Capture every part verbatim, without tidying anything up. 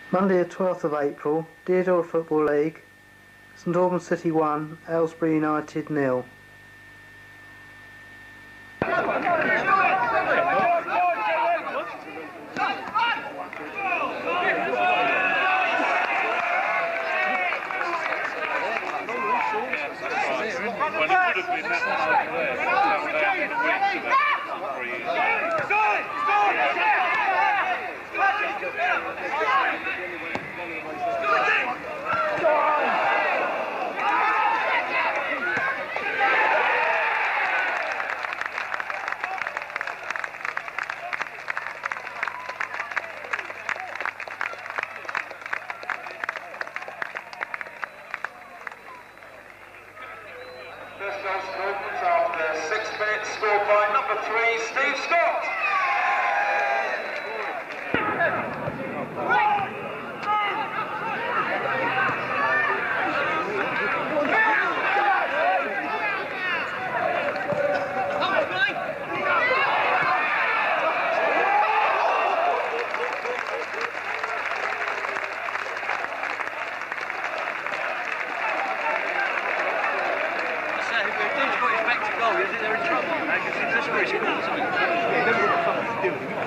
Monday the twelfth of April, Deodore Football League, St Albans City one, Aylesbury United nil. First goal to Albans after six minutes, scored by number three, Steve Scott. They're in trouble, because it's just very small, isn't it? Yeah, they don't know what the fuck they're doing.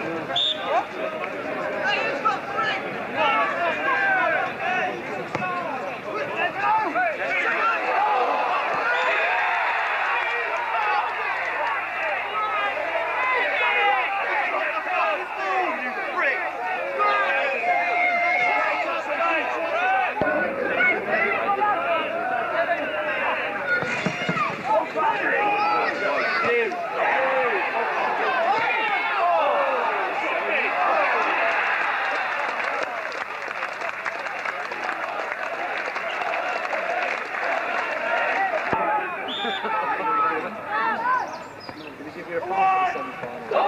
Give you a five for the semi-final.